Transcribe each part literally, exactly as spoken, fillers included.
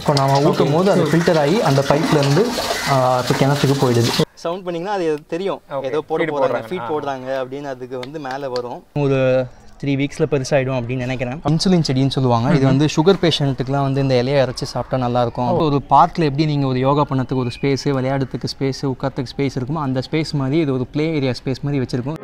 So நம்ம ஊற்றும் போது அது ஃபில்டர் ஆகி அந்த பைப்லேருந்து இப்போ கிணத்துக்கு போயிடுது. சவுண்ட் பண்ணிங்கன்னா அது தெரியும் ஏதோ போட போடுறாங்க ஃபீட் போடுறாங்க அப்படின்னு அதுக்கு வந்து மேலே வரும். ஒரு த்ரீ வீக்ஸில் பெருசாகிடும் அப்படின்னு நினைக்கிறேன். இன்சுலின் செடின்னு சொல்லுவாங்க. இது வந்து சுகர் பேஷண்ட்டுக்குலாம் வந்து இந்த இலையை அரைச்சி சாப்பிட்டா நல்லாயிருக்கும். ஒரு பார்க்கில் எப்படி நீங்கள் ஒரு யோகா பண்ணத்துக்கு ஒரு ஸ்பேஸு, விளையாடுறதுக்கு ஸ்பேஸு, உட்காரத்துக்கு ஸ்பேஸ் இருக்குமோ அந்த ஸ்பேஸ் மாதிரி இது ஒரு ப்ளே ஏரியா ஸ்பேஸ் மாதிரி வச்சுருக்கும்.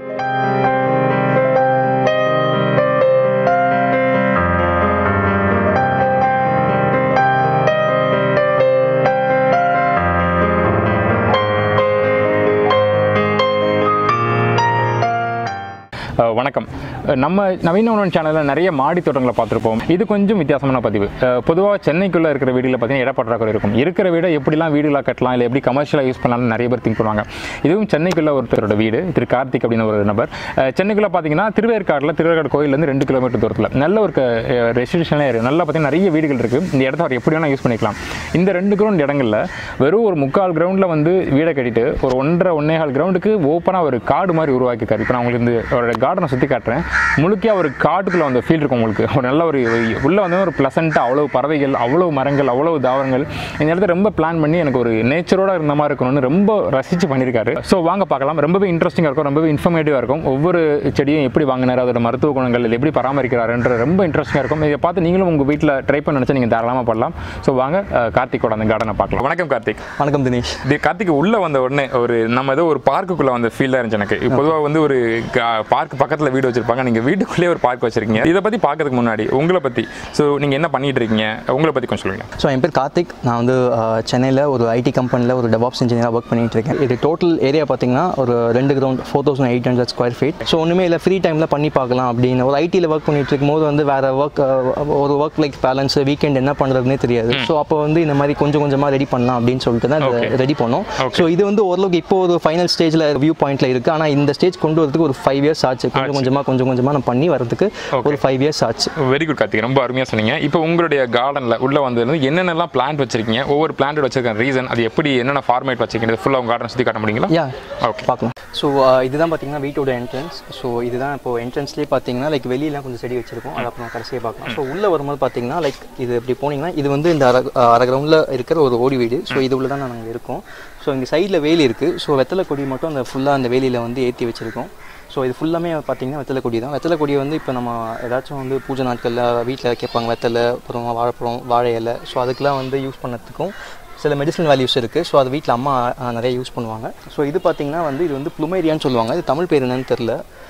வணக்கம். நம்ம நவீன உணவன் சேனலில் நிறைய மாடி தோட்டங்களை பார்த்துருப்போம். இது கொஞ்சம் வித்தியாசமான பதிவு. பொதுவாக சென்னைக்குள்ளே இருக்கிற வீடுகளில் பார்த்தீங்கன்னா இடப்பற்றாக்குறை இருக்கும். இருக்கிற வீடை எப்படிலாம் வீடுகளாக கட்டலாம், இல்லை எப்படி கமர்ஷியலாக யூஸ் பண்ணலாம்னு நிறைய பேர் திங்க் பண்ணுவாங்க. இதுவும் சென்னைக்குள்ளே ஒருத்தரோட வீடு, திரு கார்த்திக் அப்படின்னு ஒரு நபர். சென்னைக்குள்ளே பார்த்தீங்கன்னா திருவேற்காடில் திருவேற்காடு கோயிலேருந்து ரெண்டு கிலோமீட்டர் தூரத்தில் நல்ல ஒரு ரெசிடென்ஷியலாக ஏரியா, நல்லா பார்த்தீங்கன்னா நிறைய வீடுகள் இருக்குது. இந்த இடத்த அவர் எப்படி வேணால் யூஸ் பண்ணிக்கலாம். இந்த ரெண்டு கிரவுண்ட் இடங்களில் வெறும் ஒரு முக்கால் கிரவுண்டில் வந்து வீடை கட்டிட்டு ஒரு ஒன்றரை ஒன்னேகால் கிரவுண்டுக்கு ஓப்பனாக ஒரு காடு மாதிரி உருவாக்கிக்காரு. இப்போ நான் உங்களுக்கு இந்த அவரோட கார்டனை சுற்றி காட்டுறேன். முழுக்க ஒரு காட்டுக்குள்ளே அந்த ஃபீல் இருக்கும் உங்களுக்கு. ஒரு நல்ல ஒரு உள்ளே வந்து ஒரு ப்ளசண்ட்டாக அவ்வளோ பறவைகள், அவ்வளோ மரங்கள், அவ்வளோ தாவரங்கள். இந்த இடத்த ரொம்ப பிளான் பண்ணி எனக்கு ஒரு நேச்சரோட இருந்த மாதிரி இருக்கணும்னு ரொம்ப ரசித்து பண்ணியிருக்காரு. ஸோ வாங்க பார்க்கலாம். ரொம்பவே இன்ட்ரெஸ்டிங்காக இருக்கும், ரொம்பவே இன்ஃபர்மேட்டிவாக இருக்கும். ஒவ்வொரு செடியும் எப்படி வாங்கினார், அதோட மருத்துவ குணங்கள், இல்லை எப்படி பராமரிக்கிறாருன்ற ரொம்ப இன்ட்ரெஸ்டிங்காக இருக்கும். இதை பார்த்து நீங்களும் உங்கள் வீட்டில் ட்ரை பண்ண நினச்சா நீங்கள் தாராளமாக பண்ணலாம். ஸோ வாங்க கார்த்திக்கோட அந்த கார்டனை பார்க்கலாம். வணக்கம் கார்த்திக். வணக்கம் தினேஷ். இது கார்த்திக் உள்ளே வந்த உடனே ஒரு நம்ம ஏதோ ஒரு பார்க்குள்ளே வந்த ஃபீலாக இருந்துச்சு எனக்கு. பொதுவாக வந்து ஒரு பார்க் பக்கத்தில் வீடு வச்சிருப்பாங்க, நீங்கள் வீட்டுக்குள்ளேயே ஒரு பார்க் வச்சிருக்கீங்க. இதை பற்றி பார்க்கறதுக்கு முன்னாடி உங்களை பற்றி, ஸோ நீங்கள் என்ன பண்ணிட்டு இருக்கீங்க, உங்களை பற்றி கொஞ்சம் சொல்லுங்கள். ஸோ என் பேர் கார்த்திக். நான் வந்து சென்னையில் ஒரு ஐடி கம்பெனியில் ஒரு டெவாப்ஸ் இன்ஜினியராக ஒர்க் பண்ணிட்டு இருக்கேன். இது டோட்டல் ஏரியா பார்த்தீங்கன்னா ஒரு ரெண்டு ground four thousand eight hundred square feet. So ஒன்றுமே இல்லை, ஃப்ரீ டைமில் பண்ணி பார்க்கலாம் அப்படின்னு. ஒரு ஐடியில் ஒர்க் பண்ணிட்டு இருக்கும் போது வந்து வேறு ஒர்க் ஒரு ஒர்க் லைக் பேலன்ஸ் வீக்கெண்ட் என்ன பண்ணுறதுனே தெரியாது. ஸோ அப்போ வந்து இந்த மாதிரி கொஞ்சம் கொஞ்சமாக ரெடி பண்ணலாம் அப்படின்னு சொல்லிட்டு தான் ரெடி பண்ணோம். ஸோ இது வந்து ஓரளவுக்கு இப்போ ஒரு ஃபைனல் ஸ்டேஜில் வியூ பாயிண்ட்டில் இருக்குது. ஆனால் இந்த ஸ்டேஜ் கொண்டு வரதுக்கு ஒரு ஃபைவ் இயர்ஸ் ஆச்சு. கொஞ்சம் கொஞ்சமாக கொஞ்சம் கொஞ்சமாக நான் பண்ணி வரதுக்கு ஒரு ஃபைவ் இயர்ஸ் ஆச்சு. வெரி குட் கார்த்திக், ரொம்ப அருமையாக சொன்னீங்க. இப்போ உங்களுடைய கார்டனில் உள்ள வந்து என்னென்னலாம் பிளான்ட் வச்சிருக்கீங்க, ஒவ்வொரு பிளான்ட் வச்சிருக்க ரீசன், அது எப்படி என்னென்ன ஃபார்மேட் வச்சிருக்கீங்க, ஃபுல்லாக உங்கள் கார்டன் சுற்றி காட்ட முடியுங்களா? யா, ஓகே, பார்க்கலாம். ஸோ இதுதான் பார்த்தீங்கன்னா வீட்டோட என்ட்ரன்ஸ். ஸோ இதுதான் இப்போ என்ட்ரன்ஸ்லேயே பார்த்தீங்கன்னா லைக் வெளியெல்லாம் கொஞ்சம் செடி வச்சிருக்கோம், அது அப்புறம் கடைசியாக பார்க்கலாம். ஸோ உள்ளே வரும்போது பார்த்தீங்கன்னா லைக் இது இப்படி போனீங்கன்னா இது வந்து இந்த அரை அரை கிரவுண்டில் இருக்கிற ஒரு ஓடி வீடு. ஸோ இது உள்ள தான் நாங்கள் இருக்கோம். ஸோ இங்கே சைடில் வேலி இருக்குது. ஸோ வெத்தலை கொடி மட்டும் அந்த ஃபுல்லாக அந்த வேலியில் வந்து ஏற்றி வச்சுருக்கோம். ஸோ இது ஃபுல்லாமே பார்த்தீங்கன்னா வெத்தலை கொடி தான். வெத்தலை கொடியை வந்து இப்போ நம்ம ஏதாச்சும் வந்து பூஜை நாட்களில் வீட்டில் கேட்பாங்க வெத்தலை, அப்புறம் வாழைப்பழம், வாழை இலை. ஸோ அதுக்கெலாம் வந்து யூஸ் பண்ணதுக்கும் சில மெடிசனல் வேல்யூஸ் இருக்குது. ஸோ அது வீட்டில் அம்மா நிறைய யூஸ் பண்ணுவாங்க. ஸோ இது பார்த்திங்கன்னா வந்து இது வந்து ப்ளூமேரியான்னு சொல்லுவாங்க. இது தமிழ் பேர் என்னன்னு தெரில.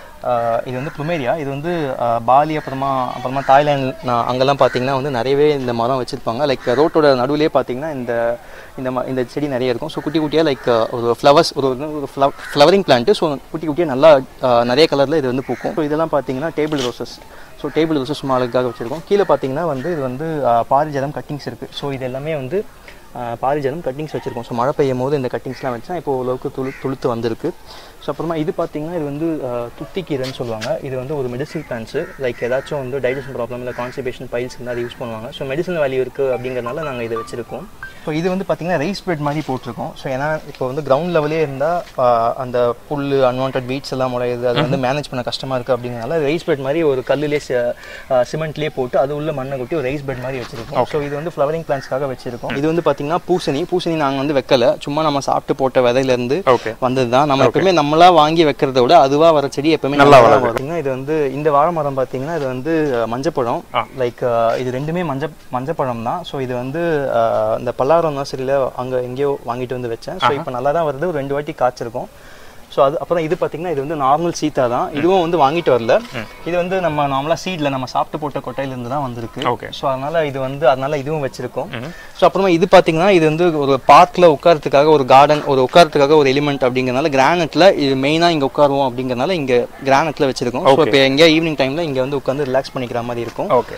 இது வந்து ப்ளூமேரியா. இது வந்து பாலி அப்புறமா அப்புறமா தாய்லாந்து அங்கெல்லாம் பார்த்திங்கன்னா வந்து நிறையவே இந்த மரம் வச்சுருப்பாங்க. லைக் ரோட்டோட நடுவிலே பார்த்திங்கன்னா இந்த இந்த ம இந்த செடி நிறைய இருக்கும். ஸோ குட்டி குட்டியாக லைக் ஒரு ஃப்ளவர்ஸ் ஒரு ஒரு ஃப்ளவ் ஃப்ளவரிங் பிளான்ட்டு. ஸோ குட்டி குட்டியாக நல்லா நிறைய கலரில் இது வந்து பூக்கும். ஸோ இதெல்லாம் பார்த்திங்கன்னா table roses. So table roses மாலுக்காக வச்சுருக்கோம். கீழே பார்த்திங்கன்னா வந்து இது வந்து பாரிஜாதம் கட்டிங்ஸ் இருக்குது. ஸோ இது எல்லாமே வந்து பாரிஜாதம் கட்டிங்ஸ் வச்சுருக்கோம். ஸோ மழை பெய்யும் போது இந்த கட்டிங்ஸ்லாம் வச்சா இப்போ ஓரளவுக்கு துளு துளுத்து வந்திருக்கு. ஸோ அப்புறமா இது பார்த்திங்கன்னா இது வந்து துத்திக்கீரைன்னு சொல்லுவாங்க. இது வந்து ஒரு மெடிசன் பிளான்ட்ஸு. லைக் ஏதாச்சும் வந்து டைஜஷன் ப்ராப்ளம் இல்லை கான்ஸ்டிபேஷன் பைல்ஸ் இருந்தால் அதை யூஸ் பண்ணுவாங்க. ஸோ மெடிசன் வேல்யூ இருக்குது அப்படிங்கிறனால நாங்கள் இதை வச்சுருக்கோம். ஸோ இது வந்து பார்த்திங்கன்னா ரைஸ் பெட் மாதிரி போட்டிருக்கோம். ஸோ ஏன்னா இப்போ வந்து கிரவுண்ட் லெவலே இருந்தால் அந்த புல் அன்வான்ட் வீட்ஸ் எல்லாம் முளையுது, அது வந்து மேனேஜ் பண்ண கஷ்டமாக இருக்குது அப்படிங்கிறனால ரைஸ் பெட் மாதிரி ஒரு கல்லுலேயே சிமெண்ட்லேயே போட்டு அது உள்ள மண்ணை கொட்டி ஒரு ரைஸ் பெட் மாதிரி வச்சுருக்கோம். ஸோ இது வந்து ஃப்ளவரிங் பிளான்ட்ஸ்க்காக வச்சுருக்கோம். இது வந்து பார்த்திங்கன்னா பூசணி. பூசணி நாங்கள் வந்து வைக்கல, சும்மா நம்ம சாப்பிட்டு போட்ட விதையிலேருந்து வந்தது தான். நம்ம எப்பவுமே நம்மளா வாங்கி வைக்கிறத விட அதுவாக வர செடி எப்பவுமே நல்லா வரும். இது வந்து இந்த வாழை மரம் பார்த்தீங்கன்னா இது வந்து மஞ்சப்பழம். லைக் இது ரெண்டுமே மஞ்ச மஞ்சப்பழம் தான். ஸோ இது வந்து இந்த பல்லாரம் நர்சரியில் அங்கே எங்கேயோ வாங்கிட்டு வந்து வச்சேன். ஸோ இப்போ நல்லா தான் வருது, ஒரு ரெண்டு வாட்டி காய்ச்சிருக்கும். ஸோ அது அப்புறம் இது பார்த்தீங்கன்னா இது வந்து நார்மல் சீத்தா தான். இதுவும் வந்து வாங்கிட்டு வரல. இது வந்து நம்ம நார்மலாக சீடில் நம்ம சாப்பிட்டு போட்ட கொட்டையிலேருந்து தான் வந்திருக்கு. ஓகே. ஸோ அதனால் இது வந்து அதனால் இதுவும் வச்சுருக்கோம். ஸோ அப்புறமா இது பார்த்தீங்கன்னா இது வந்து ஒரு பார்க்கில் உட்காரத்துக்காக ஒரு கார்டன், ஒரு உட்காரத்துக்காக ஒரு எலிமெண்ட் அப்படிங்கிறனால கிரானைட்டில் இது மெயினாக இங்கே உட்காருவோம் அப்படிங்கிறனால இங்கே கிரானைட்டில் வச்சுருக்கோம். ஸோ இப்போ எங்கேயா ஈவினிங் டைமில் இங்கே வந்து உட்காந்து ரிலாக்ஸ் பண்ணிக்கிற மாதிரி இருக்கும். ஓகே.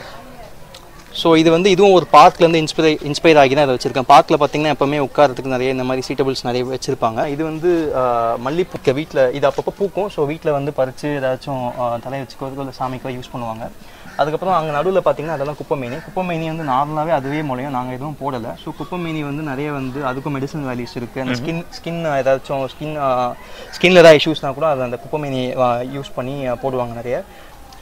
ஸோ இது வந்து இதுவும் ஒரு பார்க்லேருந்து இன்ஸ்பை இன்ஸ்பயர் ஆகி தான் அதை வச்சுருக்கேன். பார்க்கில் பார்த்தீங்கன்னா எப்போவுமே உட்காரத்துக்கு நிறைய இந்த மாதிரி சீட்டபிள்ஸ் நிறைய வச்சுருப்பாங்க. இது வந்து மல்லிப்பூக்க வீட்டில் இது அப்பப்போ பூக்கும். ஸோ வீட்டில் வந்து பறித்து ஏதாச்சும் தலையை வச்சுக்கிறதுக்கு இல்லை சாமிக்கோ யூஸ் பண்ணுவாங்க. அதுக்கப்புறம் அங்கே நடுவில் பார்த்தீங்கன்னா அதெல்லாம் குப்பைமேனி. குப்பைமேனி வந்து நார்மலாகவே அதுவே முளையும், நாங்கள் எதுவும் போடலை. ஸோ குப்பைமேனி வந்து நிறைய வந்து அதுக்கும் மெடிசன் வேல்யூஸ் இருக்குது. அந்த ஸ்கின் ஸ்கின் ஏதாச்சும் ஸ்கின் ஸ்கின்ல ஏதாவது இஷ்யூஸ்னால் கூட அது அந்த குப்பைமேனி யூஸ் பண்ணி போடுவாங்க நிறைய.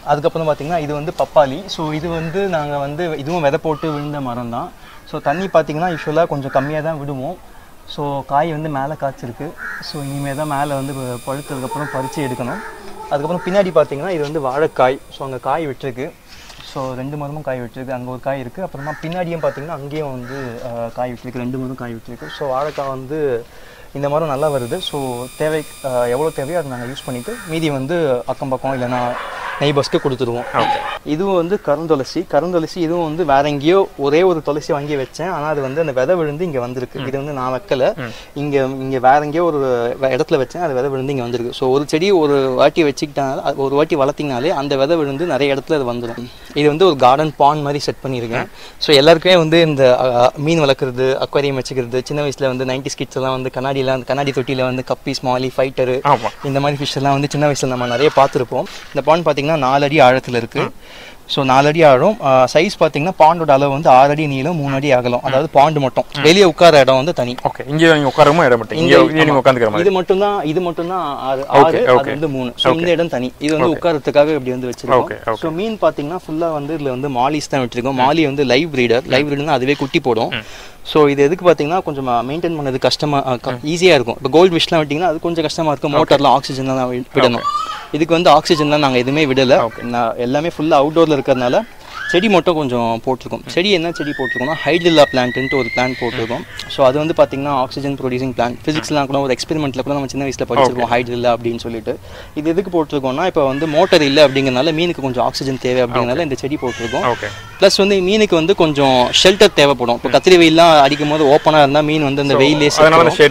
அதுக்கப்புறம் பார்த்தீங்கன்னா இது வந்து பப்பாளி. ஸோ இது வந்து நாங்கள் வந்து இதுவும் விதை போட்டு விழுந்த மரம் தான். ஸோ தண்ணி பார்த்தீங்கன்னா யூஸ்வலாக கொஞ்சம் கம்மியாக தான் விடுவோம். ஸோ காய் வந்து மேலே காய்ச்சிருக்கு. ஸோ இனிமேல் தான் மேலே வந்து பழுத்ததுக்கப்புறம் பறித்து எடுக்கணும். அதுக்கப்புறம் பின்னாடி பார்த்தீங்கன்னா இது வந்து வாழைக்காய். ஸோ அங்கே காய் விட்டுருக்கு. ஸோ ரெண்டு மரமும் காய் விட்டுருக்கு. அங்கே ஒரு காய் இருக்குது. அப்புறமா பின்னாடியும் பார்த்தீங்கன்னா அங்கேயும் வந்து காய் விட்டுருக்கு. ரெண்டு மரம் காய் விட்டுருக்கு. ஸோ வாழைக்காய் வந்து இந்த மரம் நல்லா வருது. ஸோ தேவை எவ்வளோ தேவையோ அதை நாங்கள் யூஸ் பண்ணிவிட்டு மீதி வந்து அக்கம் பக்கம் இல்லைன்னா நெய்பர்ஸ்க்கு கொடுத்துருவோம். இதுவும் வந்து கருந்துளசி. கருந்துளசி இதுவும் வந்து வேற எங்கேயோ ஒரே ஒரு துளசி வாங்கி வச்சேன். ஆனால் அது வந்து அந்த விதை விழுந்து இங்கே வந்திருக்கு. இது வந்து நான் வைக்கல, இங்கே இங்கே வேற எங்கேயோ ஒரு இடத்துல வச்சேன். அது விதை விழுந்து இங்கே வந்திருக்கு. ஸோ ஒரு செடி ஒரு வாட்டி வச்சுக்கிட்டாங்க, ஒரு வாட்டி வளர்த்திங்கனாலே அந்த விதை விழுந்து நிறைய இடத்துல அது வந்துடும். இது வந்து ஒரு கார்டன் பாண்ட் மாதிரி செட் பண்ணியிருக்கேன். ஸோ எல்லாருக்குமே வந்து இந்த மீன் வளர்க்குறது, அக்வாரியம் வச்சுக்கிறது, சின்ன வயசில் வந்து நைன்டி கிட்ஸ் எல்லாம் வந்து கண்ணாடியில் கண்ணாடி தொட்டியில் வந்து கப்பி, ஸ்மாலி, ஃபைட்டரு இந்த மாதிரி ஃபிஷ் எல்லாம் வந்து சின்ன வயசில் நம்ம நிறைய பார்த்துருப்போம். இந்த பாண்ட் பார்த்தீங்கன்னா நாலு அடி ஆழத்தில் இருக்குது. ஸோ நாலு அடி ஆழம். சைஸ் பார்த்தீங்கன்னா பாண்டோட அளவு வந்து ஆறு அடி நீளம், மூணு அடி அகலம். அதாவது பாண்டு மட்டும். வெளியே உட்கார இடம் வந்து தனி. ஓகே, இங்கே நீங்கள் உட்காரவும் இடம் மட்டும், இங்கே நீங்கள் உட்காந்துக்கிற மாதிரி. இது மட்டும் தான் இது மட்டும் தான் ஆறு ஆறு அது வந்து மூணு. ஸோ இந்த இடம் தனி. இது வந்து உட்காரத்துக்காக இப்படி வந்து வச்சிருக்கோம். ஸோ மீன் பார்த்தீங்கன்னா ஃபுல்லாக வந்து இதில் வந்து மாலிஸ் தான் விட்டுருக்கோம். மாலி வந்து லைவ் ப்ரீடர். லைவ் ப்ரீடர்னா அதுவே குட்டி போடும். ஸோ இது எதுக்கு பார்த்தீங்கன்னா கொஞ்சம் மெயின்டைன் பண்ணது கஷ்டமாக ஈஸியாக இருக்கும். இப்போ கோல்டு ஃபிஷ்லாம் விட்டிங்கன்னா அது கொஞ்சம் கஷ்டமாக இருக்கும். மோட்டர்லாம் ஆக்சிஜன் தான் விடணும். இதுக்கு வந்து ஆக்சிஜன்லாம் நாங்கள் எதுவுமே விடலை. எல்லாமே ஃபுல்லாக அவுட்டோரில் இருக்கிறதுனால செடி மட்டும் கொஞ்சம் போட்டிருக்கோம். செடி என்ன செடி போட்டிருக்கோம்னா ஹைட்ரில்லா பிளான்ட்டு ஒரு பிளான்ட் போட்டிருக்கோம். ஸோ அது வந்து பார்த்தீங்கன்னா ஆக்சிஜன் ப்ரொடியூசிங் பிளான்ட். ஃபிசிக்ஸ்லாம் கூட ஒரு எக்ஸ்பெரிமெண்ட்டில் கூட நம்ம சின்ன வயசில் படிச்சிருக்கோம் ஹைட்ரில்லா அப்படின்னு சொல்லிட்டு. இது எதுக்கு போட்டிருக்கோம்னா இப்போ வந்து மோட்டர் இல்லை அப்படிங்கிறனால மீனுக்கு கொஞ்சம் ஆக்சிஜன் தேவை அப்படிங்கிறனால இந்த செடி போட்டிருக்கோம். ப்ளஸ் வந்து மீனுக்கு வந்து கொஞ்சம் ஷெல்டர் தேவைப்படும். இப்போ கத்திரி வெயிலாம் அடிக்கும் போது ஓப்பனாக இருந்தால் மீன் வந்து அந்த வெயிலே ஸோ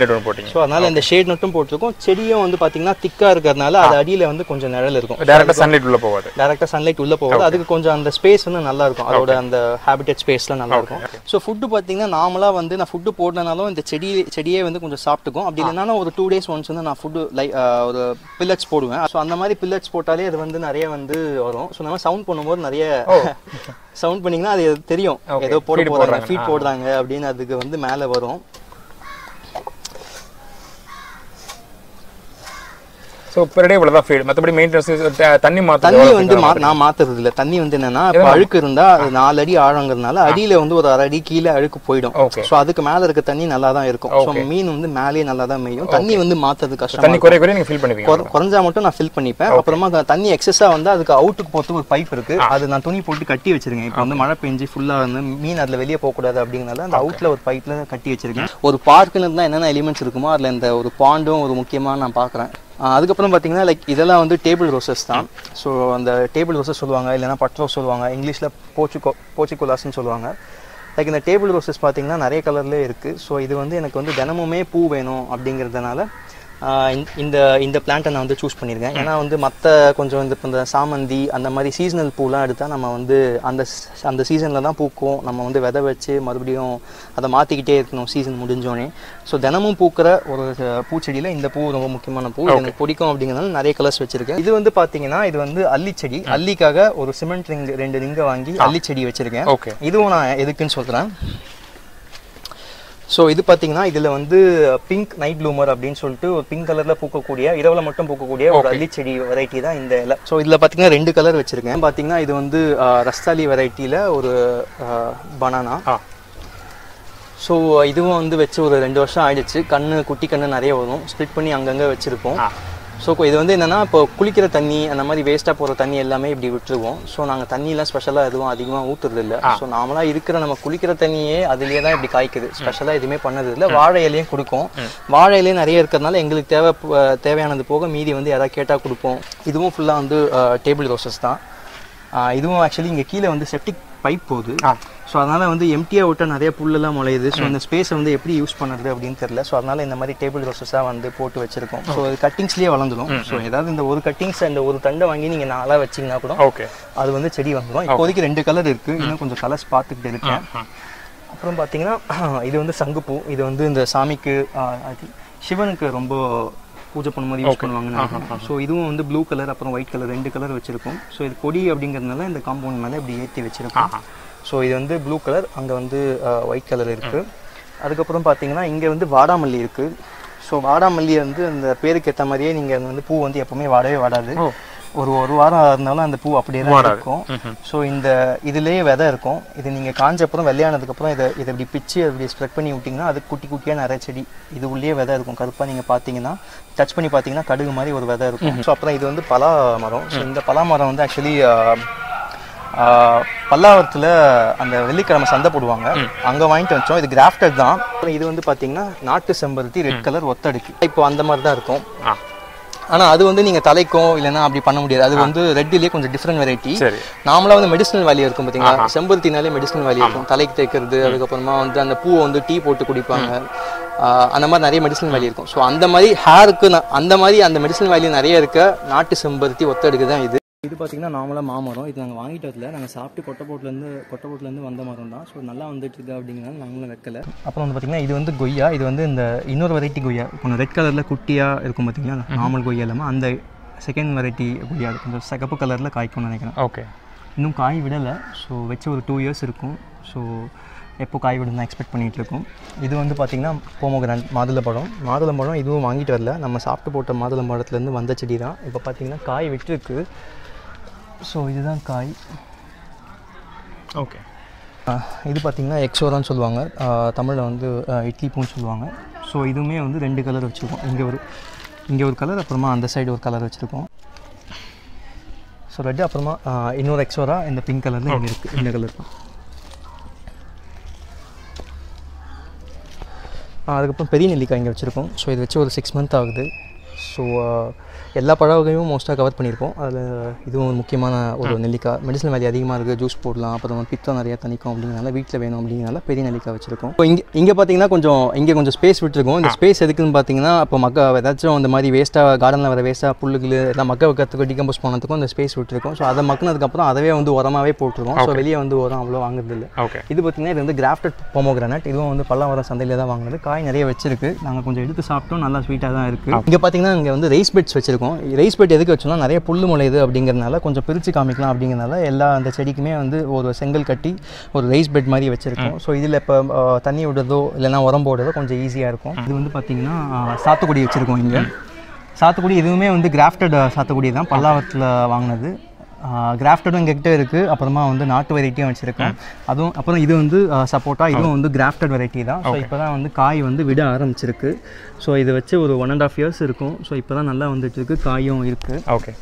அதனால இந்த ஷேட் நட்டும் போட்டிருக்கோம். செடியும் வந்து பார்த்தீங்கன்னா திக்காக இருக்கிறதுனால அது அடியில் வந்து கொஞ்சம் நிழல் இருக்கும். டேரக்டாக சன்லைட் உள்ள போகாது. டேரக்டாக சன்லைட் உள்ள போகாது. அதுக்கு கொஞ்சம் அந்த ஸ்பேஸ் வந்து நல்லா இருக்கும். அதோட அந்த ஹேபிட்டட் ஸ்பேஸ்லாம் நல்லா இருக்கும். ஸோ ஃபுட்டு பார்த்தீங்கன்னா நார்மலாக வந்து நான் ஃபுட்டு போட்டனாலும் இந்த செடி செடியே வந்து கொஞ்சம் சாப்பிட்டுக்கும். அப்படி இல்லைனாலும் ஒரு டூ டேஸ் ஒன்ஸ் வந்து நான் ஃபுட்டு லை ஒரு பில்லட்ஸ் போடுவேன். ஸோ அந்த மாதிரி பில்லட்ஸ் போட்டாலே அது வந்து நிறைய வந்து வரும். ஸோ நம்ம சவுண்ட் பண்ணும்போது நிறைய சவுண்ட் பண்ணிங்கன்னா அது தெரியும் ஏதோ போட போடுறாங்க, ஃபீட் போடுறாங்க அப்படின்னு அதுக்கு வந்து மேலே வரும். ஸோ பெர் டே இவ்வளோ தான் ஃபீட். மற்றபடி மெயின்டெனன்ஸ் தண்ணி மாற்ற தண்ணி வந்து நான் மாற்றுறது இல்லை. தண்ணி வந்து என்னன்னா இப்போ அழுக்கு இருந்தால் அது நாலு அடி ஆழங்கிறதுனால அடியில் வந்து ஒரு அரை அடி கீழே அழுக்கு போயிடும். ஸோ அதுக்கு மேலே இருக்க தண்ணி நல்லா தான் இருக்கும். ஸோ மீன் வந்து மேலேயே நல்லா தான் மேயும். தண்ணி வந்து மாற்றுறது கஷ்டம். தண்ணி குறைய குறைய நீங்கள் ஃபில் பண்ணுவீங்க. குறைஞ்சா மட்டும் நான் ஃபில் பண்ணிப்பேன். அப்புறமா தண்ணி எக்ஸஸாக வந்து அதுக்கு அவுட்டுக்கு போகிறது ஒரு பைப் இருக்குது. அது நான் துணி போட்டு கட்டி வச்சிருக்கேன். இப்போ வந்து மழை பெஞ்சு ஃபுல்லாக வந்து மீன் அதில் வெளியே போகக்கூடாது அப்படிங்கிறனால அந்த அவுட்டில் ஒரு பைப்பில் கட்டி வச்சிருக்கேன். ஒரு பார்க்குன்னு இருந்தால் என்னென்ன எலிமெண்ட்ஸ் இருக்குமோ அதில் இந்த ஒரு பாண்டும் ஒரு முக்கியமாக நான் பார்க்குறேன். அதுக்கப்புறம் பார்த்தீங்கன்னா லைக் இதெல்லாம் வந்து டேபிள் ரோசஸ் தான். ஸோ அந்த டேபிள் ரோசஸ் சொல்லுவாங்க, இல்லைனா பட் ரோஸ் சொல்லுவாங்க. இங்கிலீஷில் போர்ச்சுகோ போர்ச்சுகோலாஸ்ன்னு சொல்லுவாங்க. லைக் இந்த டேபிள் ரோசஸ் பார்த்தீங்கன்னா நிறைய கலர்லேயே இருக்குது. ஸோ இது வந்து எனக்கு வந்து தினமுமே பூ வேணும் அப்படிங்கிறதுனால இந்த இந்த பிளான்ட்டை நான் வந்து சூஸ் பண்ணியிருக்கேன். ஏன்னா வந்து மற்ற கொஞ்சம் இந்த இந்த சாமந்தி அந்த மாதிரி சீசனல் பூலாம் எடுத்தால் நம்ம வந்து அந்த அந்த சீசனில் தான் பூக்கும். நம்ம வந்து விதை வச்சு மறுபடியும் அதை மாற்றிக்கிட்டே இருக்கணும் சீசன் முடிஞ்சோடனே. ஸோ தினமும் பூக்கிற ஒரு பூச்செடியில் இந்த பூ ரொம்ப முக்கியமான பூ. எனக்கு பிடிக்கும் அப்படிங்கிறதுனால நிறைய கலர்ஸ் வச்சுருக்கேன். இது வந்து பார்த்தீங்கன்னா இது வந்து அல்லிச்செடி. அல்லிக்காக ஒரு சிமெண்ட் ரிங் ரெண்டு ரிங்கை வாங்கி அல்லிச்செடி வச்சுருக்கேன். இதுவும் நான் எதுக்குன்னு சொல்கிறேன். ஸோ இது பார்த்தீங்கன்னா இதில் வந்து பிங்க் நைட் ப்ளூமர் அப்படின்னு சொல்லிட்டு ஒரு பிங்க் கலரில் பூக்கக்கூடிய இரவில் மட்டும் பூக்கக்கூடிய ஒரு அல்லிச்செடி வெரைட்டி தான் இந்த இலை. ஸோ இதில் பார்த்தீங்கன்னா ரெண்டு கலர் வச்சுருக்கேன். பார்த்தீங்கன்னா இது வந்து ரஸ்தாலி வெரைட்டியில் ஒரு பனானா. ஸோ இதுவும் வந்து வச்சு ஒரு ரெண்டு வருஷம் ஆயிடுச்சு. கண்ணு குட்டி கண்ணு நிறைய வரும். ஸ்ப்ளிட் பண்ணி அங்கங்கே வச்சுருப்போம். ஸோ இது வந்து என்னென்னா இப்போ குளிக்கிற தண்ணி அந்த மாதிரி வேஸ்ட்டாக போகிற தண்ணி எல்லாமே இப்படி விட்டுருவோம். ஸோ நாங்கள் தண்ணியெலாம் ஸ்பெஷலாக எதுவும் அதிகமாக ஊற்றுறது இல்லை. ஸோ நார்மலாக இருக்கிற நம்ம குளிக்கிற தண்ணியே அதுலேயே தான் இப்படி காய்க்குது. ஸ்பெஷலாக எதுவுமே பண்ணது இல்லை. வாழை இலையும் கொடுக்கும். வாழை இலையும் நிறைய இருக்கிறதுனால எங்களுக்கு தேவை தேவையானது போக மீதி வந்து எதாவது கேட்டால் கொடுப்போம். இதுவும் ஃபுல்லாக வந்து டேபிள் ரோசஸ் தான். இதுவும் ஆக்சுவலி இங்கே கீழே வந்து செப்டிக் பைப் போகுது. ஸோ அதனால் வந்து எம்டியாக விட்டால் நிறைய புல்லெல்லாம் முளையுது. ஸோ அந்த ஸ்பேஸை வந்து எப்படி யூஸ் பண்ணுறது அப்படின்னு தெரியல. ஸோ அதனால் இந்த மாதிரி டேபிள் ரோசஸாக வந்து போட்டு வச்சுருக்கோம். ஸோ அது கட்டிங்ஸ்லேயே வளர்ந்துடும். ஸோ ஏதாவது இந்த ஒரு கட்டிங்ஸ் இந்த ஒரு தண்டை வாங்கி நீங்கள் நாளாக வச்சிங்கன்னா கூட ஓகே அது வந்து செடி வந்துடும். இப்போதைக்கு ரெண்டு கலர் இருக்குது. இன்னும் கொஞ்சம் கலர்ஸ் பார்த்துக்கிட்டு இருக்கேன். அப்புறம் பார்த்தீங்கன்னா இது வந்து சங்குப்பூ. இது வந்து இந்த சாமிக்கு சிவனுக்கு ரொம்ப பூஜை பண்ணும்போது யூஸ் பண்ணுவாங்க. ஸோ இதுவும் வந்து ப்ளூ கலர் அப்புறம் ஒயிட் கலர் ரெண்டு கலர் வச்சுருக்கோம். ஸோ இது கொடி அப்படிங்கிறதுனால இந்த காம்பவுண்ட் மேலே இப்படி ஏற்றி வச்சுருக்கோம். ஸோ இது வந்து ப்ளூ கலர், அங்கே வந்து ஒயிட் கலர் இருக்குது. அதுக்கப்புறம் பார்த்தீங்கன்னா இங்கே வந்து வாடாமல்லி இருக்குது. ஸோ வாடாமல்லி வந்து அந்த பேருக்கு ஏற்ற மாதிரியே நீங்கள் வந்து பூ வந்து எப்போவுமே வாடவே வாடாது. ஒரு ஒரு வாரம் இருந்தாலும் அந்த பூ அப்படியே தான் இருக்கும். ஸோ இந்த இதுலேயே விதை இருக்கும். இது நீங்கள் காஞ்சப்புறம் வெள்ளையானதுக்கப்புறம் இதை இதை இப்படி பிச்சு அப்படி ஸ்ப்ரெட் பண்ணி விட்டிங்கன்னா அது குட்டி குட்டியாக நிறைய செடி இது உள்ளே விதை இருக்கும். கருப்பாக நீங்கள் பார்த்தீங்கன்னா டச் பண்ணி பார்த்தீங்கன்னா கடுகு மாதிரி ஒரு விதை இருக்கும். ஸோ அப்புறம் இது வந்து பலா மரம். ஸோ இந்த பலா மரம் வந்து ஆக்சுவலி பல்லாவரத்தில் அந்த வெள்ளிக்கிழமை சந்தை போடுவாங்க, அங்கே வாங்கிட்டு வச்சோம். இது கிராஃப்டட் தான். இது வந்து பார்த்தீங்கன்னா நாட்டு செம்பருத்தி ரெட் கலர் ஒத்தடுக்கு. இப்போ அந்த மாதிரி தான் இருக்கும். ஆனால் அது வந்து நீங்கள் தலைக்கும் இல்லைன்னா அப்படி பண்ண முடியாது. அது வந்து ரெட்லேயே கொஞ்சம் டிஃப்ரெண்ட் வெரைட்டி. நாமளாக வந்து மெடிசனல் வேல்யூ இருக்கும் பார்த்தீங்களா, செம்பருத்தினாலே மெடிசனல் வேல்யூ இருக்கும். தலைக்கு தேய்க்கிறது, அதுக்கப்புறமா வந்து அந்த பூவை வந்து டீ போட்டு குடிப்பாங்க, அந்த மாதிரி நிறைய மெடிசனல் வேல்யூ இருக்கும். ஸோ அந்த மாதிரி ஹேருக்கு அந்த மாதிரி அந்த மெடிசனல் வேல்யூ நிறைய இருக்க நாட்டு செம்பருத்தி ஒத்தடுக்கு தான் இது. இது பார்த்தீங்கன்னா நார்மலாக மாமரம். இது நாங்கள் வாங்கிட்டு வரல, நாங்கள் சாப்பிட்டு கொட்டைப்போட்லேருந்து கொட்டைப்போட்லேருந்து வந்த மரம் தான். ஸோ நல்லா வந்துட்டு இருக்கு அப்படிங்கிறனால நாங்களும் வைக்கல. அப்புறம் வந்து பார்த்தீங்கன்னா இது வந்து கொய்யா. இது வந்து இந்த இன்னொரு வெரைட்டி கொய்யா, கொஞ்சம் ரெட் கலரில் குட்டியாக இருக்கும் பார்த்தீங்களா, நார்மல் கொய்யா இல்லாமல் அந்த செகண்ட் வெரைட்டி கொய்யா இருக்கும். கொஞ்சம் சிகப்பு கலரில் காய்க்கும்னு நினைக்கிறேன். ஓகே, இன்னும் காய் விடலை. ஸோ வச்சு ஒரு டூ இயர்ஸ் இருக்கும். ஸோ எப்போ காய் விடும் தான் எக்ஸ்பெக்ட் பண்ணிகிட்டு இருக்கோம். இது வந்து பார்த்திங்கன்னா போமோகிரானட் மாதுளம்பழம். மாதுளம்பழம் இதுவும் வாங்கிட்டு வரல, நம்ம சாப்பிட்டு போட்ட மாதுளம்பழத்துலேருந்து வந்த செடி தான். இப்போ பார்த்திங்கன்னா காய் விட்டுருக்கு. ஸோ இதுதான் காய். ஓகே, இது பார்த்திங்கன்னா எக்ஸோரான்னு சொல்லுவாங்க, தமிழில் வந்து இட்லி பூன்னு சொல்லுவாங்க. ஸோ இதுவுமே வந்து ரெண்டு கலர் வச்சுருக்கோம். இங்கே ஒரு இங்கே ஒரு கலர், அப்புறமா அந்த சைடு ஒரு கலர் வச்சுருக்கோம். ஸோ ரெட்டு, அப்புறமா இன்னொரு எக்ஸோரா இந்த பிங்க் கலரில் இங்கே இருக்குது, இந்த கலர் தான். அதுக்கப்புறம் பெரிய நெல்லிக்காய் இங்கே வச்சுருக்கோம். ஸோ இது வச்சு ஒரு சிக்ஸ் மந்த் ஆகுது. ஸோ எல்லா பழ வகையும் மோஸ்ட்டாக கவர் பண்ணியிருக்கோம். அதில் இதுவும் ஒரு முக்கியமான ஒரு நெல்லிக்காய். மெடிசனல் வேல்யூ அதிகமாக இருக்குது, ஜூஸ் போடலாம், அப்புறம் பித்தம் நிறையா தணிக்கும் அப்படிங்கிறனால வீட்டில் வேணும் அப்படிங்கிறனால பெரிய நெல்லிக்காய் வச்சுருக்கோம். இப்போ இங்கே இங்கே பார்த்தீங்கன்னா கொஞ்சம் இங்கே கொஞ்சம் ஸ்பேஸ் விட்டுருக்கோம். இந்த ஸ்பேஸ் எதுக்குன்னு பார்த்தீங்கன்னா, இப்போ மக்க ஏதாச்சும் அந்த மாதிரி வேஸ்ட்டாக கார்டனில் வர வேஸ்ட்டாக புல்லுகள் எல்லாம் மக்க வைக்கிறதுக்கு டிகம்போஸ் பண்ணதுக்கும் அந்த ஸ்பேஸ் விட்டுருக்கோம். ஸோ அதை மக்கினதுக்கப்புறம் அதவே வந்து உரமாகவே போட்டுருக்கோம். ஸோ வெளியே வந்து உரம் அவ்வளோ வாங்குறதில்லை. இது பார்த்தீங்கன்னா இது வந்து கிராஃப்டட் போமோகிரானட். இதுவும் வந்து பல்லாவரம் சந்தையில் தான் வாங்குறது. காய் நிறைய வச்சிருக்கு, நாங்கள் கொஞ்சம் எடுத்து சாப்பிட்டோம், நல்லா ஸ்வீட்டாக தான் இருக்குது. இங்கே பார்த்தீங்கன்னா இங்கே வந்து ரைஸ் பெட்ஸ் வச்சிருக்கோம். ரைஸ் பெட் எதுக்கு வச்சோம்னா, நிறைய புல் முளையுது அப்படிங்கிறதுனால கொஞ்சம் பிரித்து காமிக்கலாம் அப்படிங்கிறனால எல்லா அந்த செடிக்குமே வந்து ஒரு செங்கல் கட்டி ஒரு ரைஸ் பெட் மாதிரி வச்சுருக்கோம். ஸோ இதில் இப்போ தண்ணி விடுறதோ இல்லைனா உரம் போடுறதோ கொஞ்சம் ஈஸியாக இருக்கும். இது வந்து பார்த்திங்கன்னா சாத்துக்குடி வச்சுருக்கோம். இங்கே சாத்துக்குடி இதுவுமே வந்து கிராஃப்டட் சாத்துக்குடி தான், பல்லாவரத்தில் வாங்கினது. கிராஃப்டடும் எங்ககிட்ட இருக்குது. அப்புறமா வந்து நாட்டு வெரைட்டியும் வச்சுருக்கோம். அதுவும் அப்புறம் இது வந்து சப்போட்டா, இதுவும் வந்து கிராஃப்டட் வெரைட்டி தான். ஸோ இப்போ தான் வந்து காய் வந்து விட ஆரம்பிச்சிருக்கு. ஸோ இது வச்சு ஒரு ஒன் அண்ட் ஆஃப் இயர்ஸ் இருக்கும். ஸோ இப்போ தான் நல்லா வந்துட்டுருக்கு, காயும் இருக்குது. ஓகே,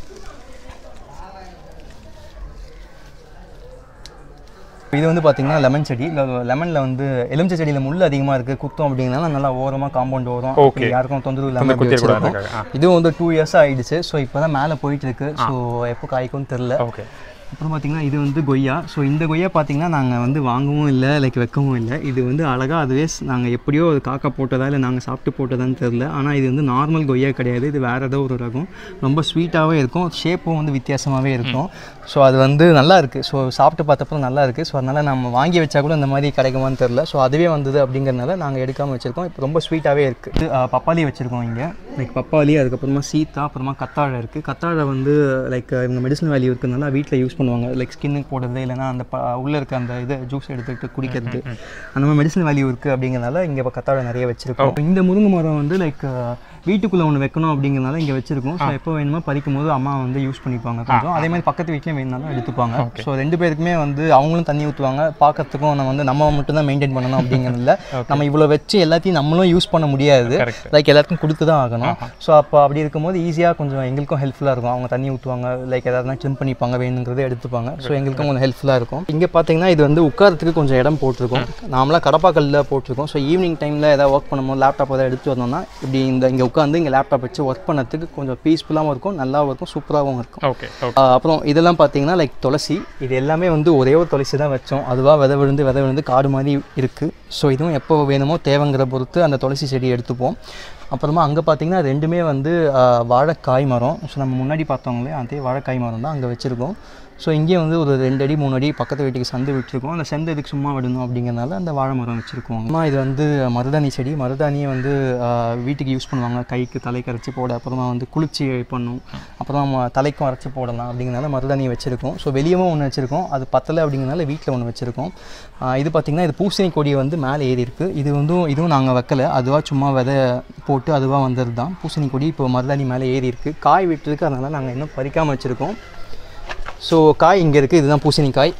இது வந்து பார்த்திங்கன்னா லெமன் செடி. லெமனில் வந்து எலுமிச்சை செடியில் முள் அதிகமாக இருக்குது, குத்தம் அப்படிங்கிறனால நல்லா ஓரமாக காம்பவுண்ட் வரும், யாருக்கும் தொந்தரவு இல்லாமல் வச்சுருக்கோம். இதுவும் வந்து டூ இயர்ஸாக ஆகிடுச்சு. ஸோ இப்போ தான் மேலே போயிட்டுருக்கு. ஸோ எப்போ காய்க்கும்னு தெரில. ஓகே, அப்புறம் பார்த்திங்கன்னா இது வந்து கொய்யா. ஸோ இந்த கொய்யா பார்த்திங்கன்னா நாங்கள் வந்து வாங்கவும் இல்லை, லைக் வைக்கவும் இல்லை. இது வந்து அழகாக அதுவே நாங்கள் எப்படியோ அது காக்கா போட்டதா இல்லை நாங்கள் சாப்பிட்டு போட்டதான்னு தெரில. ஆனால் இது வந்து நார்மல் கொய்யா கிடையாது, இது வேறு ஏதோ ஒரு ரகம். ரொம்ப ஸ்வீட்டாகவே இருக்கும், ஷேப்பும் வந்து வித்தியாசமாகவே இருக்கும். ஸோ அது வந்து நல்லா இருக்குது. ஸோ சாப்பிட்டு பார்த்தப்பறம் நல்லா இருக்குது. ஸோ அதனால் நம்ம வாங்கி வச்சா கூட இந்த மாதிரி கிடைக்குமான்னு தெரில. ஸோ அதுவே வந்தது அப்படிங்கிறனால நாங்கள் எடுக்காமல் வச்சுருக்கோம். இப்போ ரொம்ப ஸ்வீட்டாகவே இருக்குது. பப்பாளி வச்சுருக்கோம் இங்கே, லைக் பப்பாளி, அதுக்கப்புறமா சீத்தா, அப்புறமா கத்தாழை இருக்குது. கத்தாழை வந்து லைக் இவங்க மெடிசனல் வேல்யூ இருக்கிறதுனால வீட்டில் யூஸ் பண்ணுவாங்க, லைக் ஸ்கின்னுக்கு போடுறது, இல்லைனா அந்த ப உள்ளே இருக்க அந்த இதை ஜூஸ் எடுத்துக்கிட்டு குடிக்கிறது, அந்த மாதிரி மெடிசனல் வேல்யூ இருக்குது அப்படிங்கிறனால இங்கே இப்போ கத்தாழை நிறைய வச்சுருக்கோம். இந்த முருங்கை மரம் வந்து லைக் வீட்டுக்குள்ளே ஒன்று வைக்கணும் அப்படிங்கிறனால இங்கே வச்சுருக்கோம். ஸோ எப்போ வேணுமோ பறிக்கும் போது அம்மா வந்து யூஸ் பண்ணிப்பாங்க கொஞ்சம். அதே மாதிரி பக்கத்து வீட்லேயும் வேணுனாலும் எடுத்துப்பாங்க. ஸோ ரெண்டு பேருக்குமே வந்து அவங்களும் தண்ணி ஊற்றுவாங்க, பார்க்கறதுக்கும் நம்ம வந்து நம்ம மட்டும் தான் மெயின்டைன் பண்ணணும் அப்படிங்கிறதுல நம்ம இவ்வளோ வச்சு எல்லாத்தையும் நம்மளும் யூஸ் பண்ண முடியாது, லைக் எல்லாத்துக்கும் கொடுத்து தான் ஆகணும். ஸோ அப்போ அப்படி இருக்கும்போது ஈஸியாக கொஞ்சம் எங்களுக்கும் ஹெல்ப்ஃபுல்லாக இருக்கும். அவங்க தண்ணி ஊற்றுவாங்க, லைக் எதாவது ட்ரிம் பண்ணிப்பாங்க, வேணுங்கிறத எடுத்துப்பாங்க. ஸோ எங்களுக்கும் கொஞ்சம் ஹெல்ப்ஃபுல்லாக இருக்கும். இங்கே பார்த்தீங்கன்னா இது வந்து உட்காரத்துக்கு கொஞ்சம் இடம் போட்டிருக்கோம். நாமளாக கடப்பாக்கல்ல போட்டிருக்கோம். ஸோ ஈவினிங் டைமில் எதாவது ஒர்க் பண்ணும்போது லேப்டாப் எதாவது எடுத்து வரணும்னா இப்படி இந்த இங்கே உட்காந்து இங்கே லேப்டாப் வச்சு ஒர்க் பண்ணதுக்கு கொஞ்சம் பீஸ்ஃபுல்லாகவும் இருக்கும், நல்லாவும் இருக்கும், சூப்பராகவும் இருக்கும். ஓகே, அப்புறம் இதெல்லாம் பார்த்தீங்கன்னா லைக் துளசி. இது எல்லாமே வந்து ஒரே ஒரு துளசி தான் வச்சோம், அதுவாக விதை விழுந்து விதை விழுந்து காடு மாதிரி இருக்குது. ஸோ இதுவும் எப்போ வேணுமோ தேவைங்கிற பொறுத்து அந்த துளசி செடி எடுத்துப்போம். அப்புறமா அங்கே பார்த்தீங்கன்னா ரெண்டுமே வந்து வாழைக்காய் மரம். ஸோ நம்ம முன்னாடி பார்த்தவங்களே அதே வாழைக்காய் மரம் தான் அங்கே வச்சுருக்கோம். ஸோ இங்கே வந்து ஒரு ரெண்டு அடி மூணு அடி பக்கத்து வீட்டுக்கு சந்து விட்டுருக்கோம். அந்த சந்து இதுக்கு சும்மா விடணும் அப்படிங்கிறனால அந்த வாழை மரம் வச்சுருக்கோம். அம்மா இது வந்து மருதாணி செடி. மருதாணியை வந்து வீட்டுக்கு யூஸ் பண்ணுவாங்க, கைக்கு தலைக்கு அரைச்சி போட, அப்புறமா வந்து குளிர்ச்சி பண்ணும், அப்புறம் தலைக்கும் அரைச்சி போடலாம் அப்படிங்கிறனால மருதாணியை வச்சுருக்கோம். ஸோ வெளியவும் ஒன்று வச்சுருக்கோம், அது பத்தலை அப்படிங்கிறனால வீட்டில் ஒன்று வச்சுருக்கோம். இது பார்த்திங்கன்னா இது பூசணி கொடியை வந்து மேலே ஏறி இருக்குது. இது வந்து இதுவும் நாங்கள் வைக்கலை, அதுவாக சும்மா விதை போட்டு போட்டு அதுவாக வந்தது தான் பூசணி கொடி. இப்போ மருதாணி மேலே ஏறி இருக்குது, காய் விட்டுருக்கு, அதனால் நாங்கள் இன்னும் பறிக்காமல் வச்சுருக்கோம். ஸோ காய் இங்கே இருக்குது, இதுதான் பூசணிக்காய்.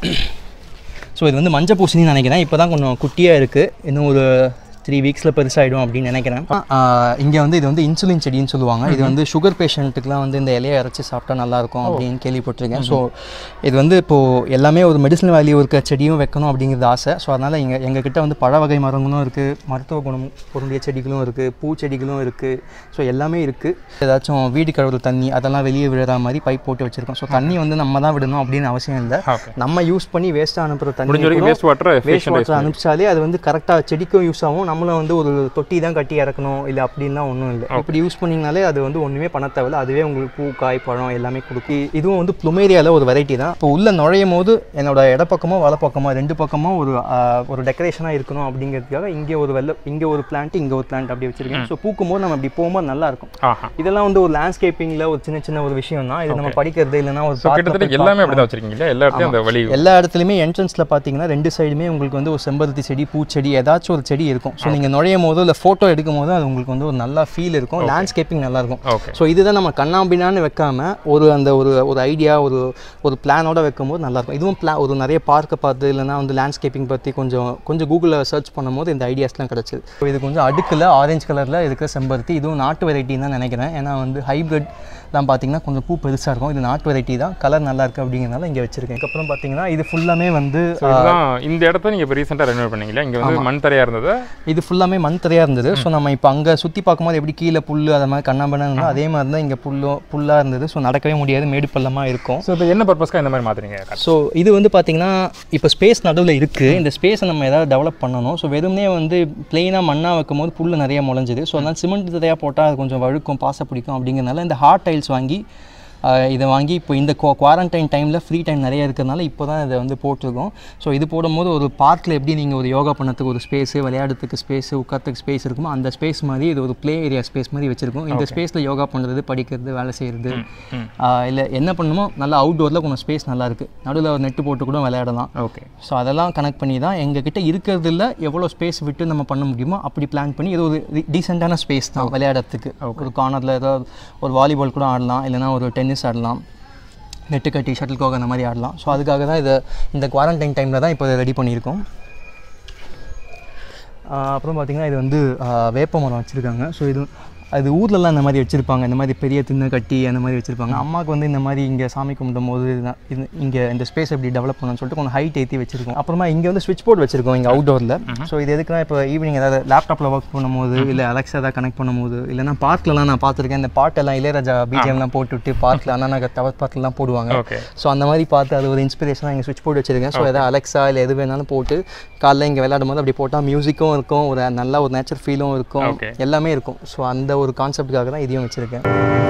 ஸோ இது வந்து மஞ்சள் பூசணின்னு நினைக்கிறேன். இப்போ தான் கொஞ்சம் குட்டியாக இருக்குது, இன்னும் ஒரு த்ரீ வீக்ஸில் பெருசாகிடும் அப்படின்னு நினைக்கிறேன். இங்கே வந்து இது வந்து இன்சுலின் செடின்னு சொல்லுவாங்க. இது வந்து சுகர் பேஷண்ட்டுக்குலாம் வந்து இந்த இலையை அரைச்சி சாப்பிட்டா நல்லாயிருக்கும் அப்படின்னு கேள்விப்பட்டிருக்கேன். ஸோ இது வந்து இப்போது எல்லாமே ஒரு மெடிசனல் வேல்யூ இருக்க செடியும் வைக்கணும் அப்படிங்கிறது ஆசை. ஸோ அதனால் இங்கே எங்கள் கிட்ட வந்து பழ வகை மரங்களும் இருக்குது, மருத்துவ குணம் பொருந்திய செடிகளும் இருக்குது, பூச்செடிகளும் இருக்குது. ஸோ எல்லாமே இருக்குது. ஏதாச்சும் வீடு கழுவுற தண்ணி அதெல்லாம் வெளியே விழுற மாதிரி பைப் போட்டு வச்சுருக்கோம். ஸோ தண்ணி வந்து நம்ம தான் விடணும் அப்படின்னு அவசியம் இல்லை. நம்ம யூஸ் பண்ணி வேஸ்ட்டாக அனுப்புகிற தண்ணி வேஸ்ட் வாட்டர் வேஸ்ட் வாட்டர் அனுப்பிச்சாலே அது வந்து கரெக்டாக செடிக்கும் யூஸ் ஆகும். நம்மளும் வந்து ஒரு தொட்டி தான் கட்டி இறக்கணும் இல்லை அப்படின்லாம் ஒன்றும் இல்லை. இப்படி யூஸ் பண்ணிங்கனாலே அது வந்து ஒன்றுமே பண்ண தேவையில்ல, அதுவே உங்களுக்கு பூ காய் பழம் எல்லாமே கொடுக்கு. இதுவும் வந்து ப்ளூமேரியாவில் ஒரு வெரைட்டி தான். இப்போ உள்ள நுழையும் போது என்னோட இடப்பக்கமோ வலப்பக்கமோ ரெண்டு பக்கமும் ஒரு ஒரு டெக்கரேஷனாக இருக்கணும் அப்படிங்கிறதுக்காக இங்கே ஒரு வெள்ளை இங்கே ஒரு பிளான்ட் இங்கே ஒரு பிளான்ட் அப்படி வச்சிருக்கேன். ஸோ பூக்கும் போது நம்ம இப்படி போகும்போது நல்லா இருக்கும். இதெல்லாம் வந்து ஒரு லேண்ட்ஸ்கேப்பிங்கில் ஒரு சின்ன சின்ன ஒரு விஷயம் தான். இது நம்ம படிக்கிறது இல்லைன்னா ஒரு எல்லாமே அப்படி தான் வச்சிருக்கீங்க. எல்லா இடத்துலையும் எல்லா இடத்துலையுமே என்ட்ரன்ஸில் பார்த்தீங்கன்னா ரெண்டு சைடுமே உங்களுக்கு வந்து ஒரு செம்பருத்தி செடி பூச்செடி ஏதாச்சும் ஒரு செடி இருக்கும். ஸோ நீங்கள் நுழையும் போது இல்லை ஃபோட்டோ எடுக்கும் போது அது உங்களுக்கு வந்து ஒரு நல்ல ஃபீல் இருக்கும், லேண்ட்ஸ்கேப்பிங் நல்லாயிருக்கும். ஸோ இதுதான் நம்ம கண்ணாம்பினான்னு வைக்காம ஒரு அந்த ஒரு ஒரு ஐடியா ஒரு ஒரு பிளானோட வைக்கும் போது நல்லாயிருக்கும். இதுவும் பிளா ஒரு நிறைய பார்க்கை பார்த்து இல்லைனா வந்து லேண்ட்ஸ்கேப்பிங் பற்றி கொஞ்சம் கொஞ்சம் கூகுளில் சர்ச் பண்ணும் போது இந்த ஐடியாஸ்லாம் கிடச்சிது. ஸோ இது கொஞ்சம் அடுக்கில் ஆரஞ்சு கலரில் இருக்கிற செம்பருத்தி, இதுவும் நாட்டு வெரைட்டின்னு தான் நினைக்கிறேன். ஏன்னா வந்து ஹைப்ரிட் தான் பார்த்தீங்கன்னா கொஞ்சம் பூ பெருசாக இருக்கும். இது நாட்டு வெரைட்டி தான், கலர் நல்லா இருக்குது அப்படிங்கிறனால இங்கே வச்சிருக்கேன். அதுக்கப்புறம் பார்த்தீங்கன்னா இது ஃபுல்லாமே வந்து இந்த இடத்த நீங்கள் இப்போ ரீசெண்டாக ரெனோவேட் பண்ணீங்களா? இங்கே வந்து மண் தரையாக இருந்தது, இது ஃபுல்லாமே மண் தரையாக இருந்தது. ஸோ நம்ம இப்போ அங்கே சுற்றி பார்க்கும்போது எப்படி கீழே புல் அதை மாதிரி கண்ணாம்பண்ணா இருந்தோம், அதே மாதிரி தான் இங்கே புல்லும் புல்லாக இருந்தது. ஸோ நடக்கவே முடியாது, மேடு பள்ளமாக இருக்கும். ஸோ இப்போ என்ன பர்பஸ்க்காக இந்த மாதிரி மாற்றுறீங்க? ஸோ இது வந்து பார்த்தீங்கன்னா இப்போ ஸ்பேஸ் நடுவில் இருக்குது, இந்த ஸ்பேஸை நம்ம ஏதாவது டெவலப் பண்ணணும். ஸோ வெறுமனே வந்து பிளெயினாக மண்ணாக வைக்கும் போது புல் நிறைய முளைஞ்சிது. ஸோ அதனால் சிமெண்ட் தரையாக போட்டால் அது கொஞ்சம் வழுக்கும், பாசை பிடிக்கும். அப்படிங்கிறனால இந்த ஹார்ட் டைல்ஸ் வாங்கி இதை வாங்கி இப்போ இந்த குவாரண்டைன் டைமில் ஃப்ரீ டைம் நிறைய இருக்கிறதுனால இப்போ தான் இதை வந்து போட்டிருக்கோம். ஸோ இது போடும்போது ஒரு பார்க்கில் எப்படி நீங்கள் ஒரு யோகா பண்ணத்துக்கு ஒரு ஸ்பேஸு, விளையாடுறதுக்கு ஸ்பேஸு, உட்காரத்துக்கு ஸ்பேஸ் இருக்குமோ அந்த ஸ்பேஸ் மாதிரி இது ஒரு ப்ளே ஏரியா ஸ்பேஸ் மாதிரி வச்சுருக்கோம். இந்த ஸ்பேஸில் யோகா பண்ணுறது, படிக்கிறது, வேலை செய்கிறது, இல்லை என்ன பண்ணணுமோ நல்லா அவுட்டோரில் கொஞ்சம் ஸ்பேஸ் நல்லா இருக்குது. நடுவில் ஒரு நெட்டு போட்டு கூட விளையாடலாம். ஓகே. ஸோ அதெல்லாம் கனெக்ட் பண்ணி தான் எங்ககிட்ட இருக்கிறதுல எவ்வளோ ஸ்பேஸ் விட்டு நம்ம பண்ண முடியுமோ அப்படி பிளான் பண்ணி இது ஒரு டீசெண்டான ஸ்பேஸ் தான் விளையாடுறதுக்கு. ஒரு கார்னரில் ஏதாவது ஒரு வாலிபால் கூட ஆடலாம், இல்லைனா ஒரு டென்னிஸ் ஆடலாம், நெட்டு கட்டி ஷட்டில் கோக் அந்த மாதிரி ஆடலாம். ஸோ அதுக்காக தான் இதை இந்த குவாரண்டைன் டைமில் தான் இப்போ இதை ரெடி பண்ணியிருக்கோம். அப்புறம் பார்த்திங்கன்னா இது வந்து வேப்ப மரம் வச்சுருக்காங்க. ஸோ இது அது ஊர்லலாம் இந்த மாதிரி வச்சுருப்பாங்க, இந்த மாதிரி பெரிய திண்ணை கட்டி அந்த மாதிரி வச்சுருப்பாங்க. அம்மாவுக்கு வந்து இந்த மாதிரி இங்கே சாமி கும்பிடும் போது இது இங்கே இந்த ஸ்பேஸ் எப்படி டெவலப் பண்ணணும்னு சொல்லிட்டு கொஞ்சம் ஹைட் ஏற்றி வச்சுருக்கோம். அப்புறமா இங்கே வந்து ஸ்விட்ச் போர்டு வச்சுருக்கோம் இங்கே அவுட்டோரில். ஸோ இது எதுக்குன்னா இப்போ ஈவினிங் ஏதாவது லேப்டாப்பில் ஒர்க் பண்ணும்போது இல்லை அலெக்ஸா ஏதாவது கனெக்ட் பண்ணும்போது, இல்லைனா பார்க்லலாம் நான் பார்த்துருக்கேன் இந்த பாட்டெல்லாம் இளையராஜா பிஜிஎம்லாம் போட்டுவிட்டு பார்க்கில் அண்ணா நகர் டவர் பார்க்லாம் போடுவாங்க. ஸோ அந்த மாதிரி பார்த்து அது ஒரு இன்ஸ்பிரேஷனாக இங்கே ஸ்விட்ச் போர்டு வச்சுருக்கேன். ஸோ எதாவது அலெக்ஸா இல்லை எது வேணாலும் போட்டு காலைல இங்கே விளையாடும் போது அப்படி போட்டால் மியூசிக்கும் இருக்கும், ஒரு நல்ல ஒரு நேச்சர் ஃபீலும் இருக்கும், எல்லாமே இருக்கும். ஸோ அந்த ஒரு கான்செப்டுக்காக தான் இதையும் வச்சுருக்கேன்.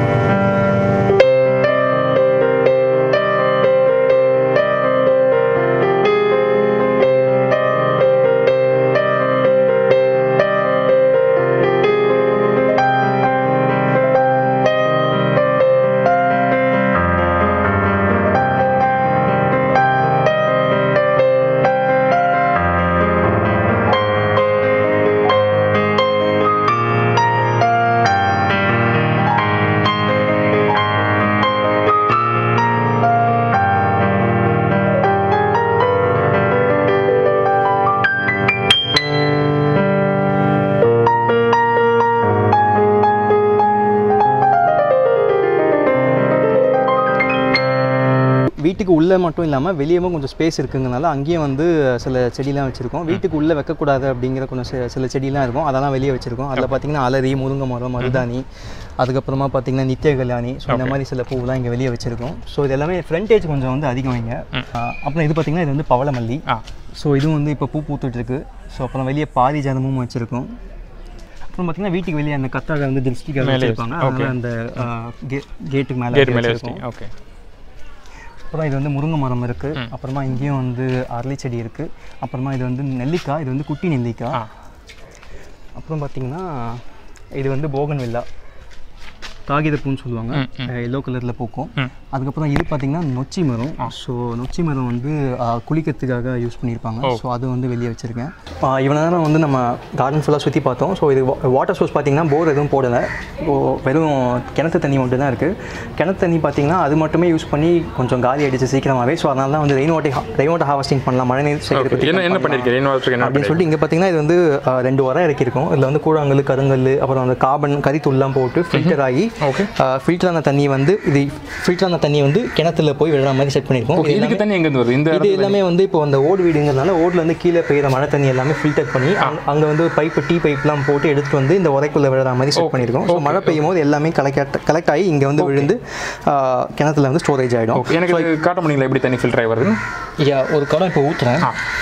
வீட்டுக்கு உள்ளே மட்டும் இல்லாமல் வெளியவும் கொஞ்சம் ஸ்பேஸ் இருக்குங்கனால அங்கேயும் வந்து சில செடிலாம் வச்சுருக்கோம். வீட்டுக்கு உள்ளே வைக்கக்கூடாது அப்படிங்கிற கொஞ்சம் சில செடிலாம் இருக்கும், அதெல்லாம் வெளியே வச்சுருக்கோம். அதில் பார்த்திங்கன்னா அலரி, முருங்கை மரம், மருதாணி, அதுக்கப்புறமா பார்த்திங்கன்னா நித்திய கல்யாணி, ஸோ இந்த மாதிரி சில பூவெலாம் இங்கே வெளியே வச்சுருக்கோம். ஸோ இது எல்லாமே ஃப்ரண்டேஜ் கொஞ்சம் வந்து அதிகம் வைங்க. அப்புறம் இது பார்த்திங்கன்னா இது வந்து பவளமல்லி. ஸோ இதுவும் வந்து இப்போ பூ பூத்துட்ருக்கு. ஸோ அப்புறம் வெளியே பாரிஜாதமும் வச்சுருக்கோம். அப்புறம் பார்த்திங்கன்னா வீட்டுக்கு வெளியே அந்த கத்தாழை வந்து திருஷ்டிக்காக வச்சுருப்பாங்க, அதனால் அந்த கேட்டுக்கு மேலே வச்சுருக்கோம். ஓகே. அப்புறம் இது வந்து முருங்கை மரம் இருக்குது. அப்புறமா இங்கேயும் வந்து அரளி செடி இருக்குது. அப்புறமா இது வந்து நெல்லிக்காய், இது வந்து குட்டி நெல்லிக்காய். அப்புறம் பார்த்திங்கன்னா இது வந்து போகன்வில்லா. காகிதப்பூன்னு சொல்லுவாங்க, எல்லோ கலரில் பூக்கும். அதுக்கப்புறம் இது பார்த்திங்கன்னா நொச்சி மரம். ஸோ நொச்சி மரம் வந்து குளிக்கிறதுக்காக யூஸ் பண்ணியிருப்பாங்க. ஸோ அது வந்து வெளியே வச்சுருக்கேன். இவ்வளோ நேரம் வந்து நம்ம கார்டன் ஃபுல்லாக சுற்றி பார்த்தோம். ஸோ இது வாட்டர் சோர்ஸ் பார்த்திங்கன்னா போர் எதுவும் போடலை, வெறும் கிணத்து தண்ணி மட்டும் தான் இருக்குது. கிணத்து தண்ணி பார்த்திங்கன்னா அது மட்டுமே யூஸ் பண்ணி கொஞ்சம் காலி அடிச்சு சீக்கிரமாகவே. ஸோ அதனால தான் வந்து rain water rain water harvesting பண்ணலாம், மழை நீர் சேகரிப்பு என்ன பண்ணியிருக்கேன் அப்படின்னு சொல்லிட்டு இங்கே பார்த்தீங்கன்னா இது வந்து ரெண்டு உரம் இறக்கியிருக்கும். இதில் வந்து கூழாங்கல், கருங்கல், அப்புறம் அந்த கார்பன் கரித்தூள்லாம் போட்டு ஃபில்டர் ஆகி ஃபில்டரான தண்ணி வந்து இது ஃபில்டரான தண்ணி வந்து கிணத்துல போய் விழுற மாதிரி செட் பண்ணியிருக்கோம். இது எல்லாமே வந்து இப்போ அந்த ஓடு வீடுங்கிறதுனால ஓடுல வந்து கீழே பெய்கிற மழை தண்ணி எல்லாமே ஃபில்டர் பண்ணி அங்கே வந்து பைப்பு டீ பைப்லாம் போட்டு எடுத்துட்டு வந்து இந்த உரைக்குள்ளே விழுற மாதிரி செட் பண்ணியிருக்கோம். ஸோ மழை பெய்யும் போது எல்லாமே கலெக்ட் கலெக்ட் ஆகி இங்கே வந்து விழுந்து கிணத்துல வந்து ஸ்டோரேஜ் ஆகிடும். எனக்கு காட்ட முடியல எப்படி தண்ணி ஃபில்டர் ஆகி வருது. ஒரு குடம் இப்போ ஊற்றுறேன்.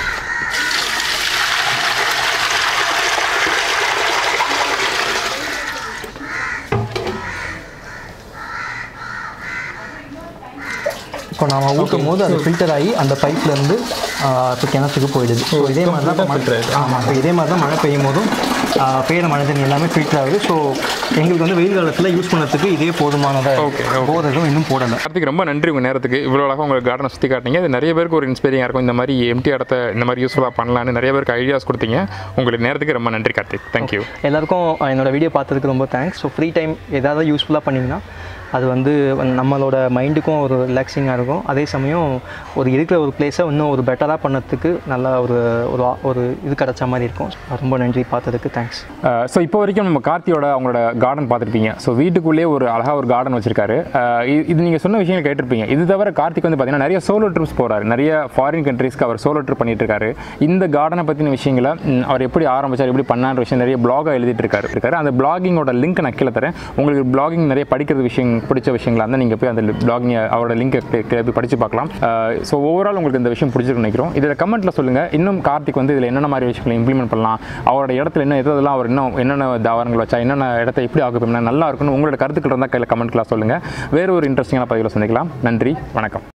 இப்போ நாம் ஊற்றும் போது அது ஃபில்டர் ஆகி அந்த பைப்லேருந்து இப்போ கிணத்துக்கு போயிடுது. ஸோ இதே மாதிரி தான் ஃபில்டர். ஆமாம், இப்போ இதே மாதிரி தான் மழை பெய்யும் போதும் பெய்கிற மழை தண்ணி எல்லாமே ஃபில்டர் ஆகுது. ஸோ எங்களுக்கு வந்து வெயில் காலத்தில் யூஸ் பண்ணுறதுக்கு இதே போதுமானதாக. ஓகே, போர் எதுவும் இன்னும் போடலை. அதுக்கு ரொம்ப நன்றி உங்கள் நேரத்துக்கு. இவ்வளோ அழகாக உங்கள் கார்டனை சுற்றி காட்டினீங்க. அது நிறைய பேருக்கு ஒரு இன்ஸ்பைரிங்காக இருக்கும். இந்த மாதிரி எம்டி இடத்த இந்த மாதிரி யூஸ்ஃபுல்லாக பண்ணலான்னு நிறைய பேருக்கு ஐடியாஸ் கொடுத்தீங்க. உங்களுக்கு நேரத்துக்கு ரொம்ப நன்றி கார்த்திக். தேங்க்யூ. எல்லாருக்கும் என்னோடய வீடியோ பார்த்ததுக்கு ரொம்ப தேங்க்ஸ். ஸோ ஃப்ரீ டைம் ஏதாவது யூஸ்ஃபுல்லாக பண்ணிங்கன்னா அது வந்து நம்மளோட மைண்டுக்கும் ஒரு ரிலாக்ஸிங்காக இருக்கும். அதே சமயம் ஒரு இருக்கிற ஒரு பிளேஸை இன்னும் ஒரு பெட்டராக பண்ணதுக்கு நல்லா ஒரு ஒரு இது கிடச்ச மாதிரி இருக்கும். ரொம்ப நன்றி பார்த்ததுக்கு, தேங்க்ஸ். ஸோ இப்போ வரைக்கும் நம்ம கார்த்தியோட அவங்களோட கார்டன் பார்த்துருப்பீங்க. ஸோ வீட்டுக்குள்ளேயே ஒரு அழகாக ஒரு கார்டன் வச்சிருக்காரு. இது நீங்கள் சொன்ன விஷயங்கள் கேட்டிருப்பீங்க. இது தவிர கார்த்திக் வந்து பார்த்தீங்கன்னா நிறைய சோலோ ட்ரிப்ஸ் போகிறாரு. நிறைய ஃபாரின் கண்ட்ரீஸ்க்கு அவர் சோலோ ட்ரிப் பண்ணிட்டு இருக்காரு. இந்த கார்டனை பற்றின விஷயங்களை அவர் எப்படி ஆரம்பிச்சார், எப்படி பண்ணான்ற விஷயம் நிறைய பிளாகாக எழுதிட்டு இருக்காரு இருக்காரு அந்த பிளாகிங்கோட லிங்க் நான் கீழே தரேன். உங்களுக்கு பிளாகிங் நிறைய படிக்கிறது விஷயம் பிடிச்ச விஷயங்களா இருந்தால் நீங்கள் போய் அந்த பிளாகிங் அவரோட லிங்க் போய் படித்து பார்க்கலாம். ஸோ ஓவரால் உங்களுக்கு இந்த விஷயம் பிடிச்சிருக்கு நினைக்கிறோம். இதில் கமெண்ட்டில் சொல்லுங்கள். இன்னும் கார்த்திக் வந்து இதில் என்னென்ன மாதிரி விஷயங்களை இம்ப்ளிமெண்ட் பண்ணலாம், அவரோட இடத்துல என்ன எதெல்லாம் அவர் இன்னும் என்னென்ன தாவரங்கள் வச்சா என்னென்ன இடத்த எப்படி ஆக்குப்போம்னா நல்லா இருக்குன்னு உங்களோட கருத்துக்கள் இருந்தால் கையில் கமெண்ட்லாம் சொல்லுங்கள். வேறு ஒரு இன்ட்ரெஸ்டிங்கான பதிவில் சந்திக்கலாம். நன்றி, வணக்கம்.